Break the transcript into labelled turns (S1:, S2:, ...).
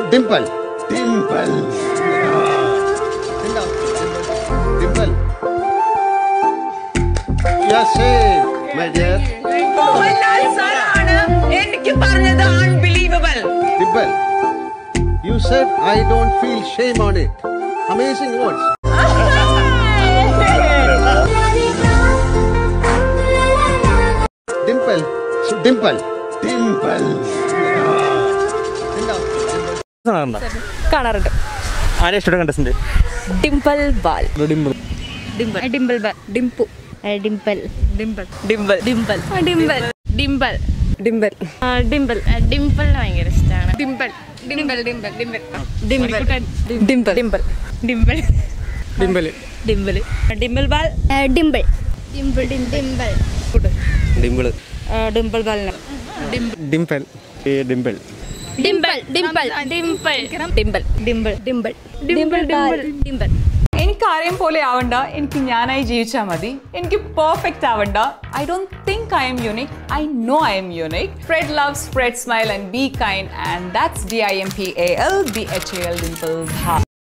S1: Dimpal. Dimpal. Dimpal. You are safe, my dear.
S2: Mohanlal sir ആണ് എനിക്ക് പറഞ്ഞത് unbelievable.
S1: Dimpal, you said I don't feel shame on it. Amazing words. Dimpal. Dimpal. Dimpal.
S3: കാണാറുണ്ട്.
S4: ആരെ ഇഷ്ടപ്പെട്ട contestant?
S3: Dimpal Bhal.
S4: Dimpal.
S3: Dimpal. Dimpal Bhal. Dimpu. Dimpal. Dimpal. Dimpal. Dimpal. Dimpal. Dimpal. Dimpal. Dimpal. ഡിംപിളിനെ ഭയങ്കര ഇഷ്ടമാണ്. ഡിംപിൾ. ഡിംപിൾ. ഡിംപിൾ. ഡിംപിൾ. ഡിംപിൾ. ഡിംപിൾ. ഡിംപിൾ. ഡിംപിൾ. ഡിംപിൾ. ഡിംപിൾ. ഡിംപിൾ ബാൽ. ഡിംപിൾ. ഡിംപിൾ. ഡിംപിൾ.
S4: ഡിംപിൾ.
S3: ഡിംപിൾ ബാലിന്.
S4: ഡിംപിൾ. ഡിംപിൾ.
S3: ഡിംപിൾ. ഡിംപിൾ. ഡിംപിൾ. ഡിംപിൾ. ഡിംപിൾ. ഡിംപിൾ. ഡിംപിൾ. ഡിംപിൾ.
S2: എനിക്ക് ആരെയും പോലെ ആവണ്ട, എനിക്ക് ഞാനായി ജീവിച്ചാൽ മതി. എനിക്ക് പെർഫെക്റ്റ് ആവണ്ട. I don't think I am unique. I know I am unique. Spread love, spread smile and be kind, and that's DIMPAL, BHAL Dimpal Bhal.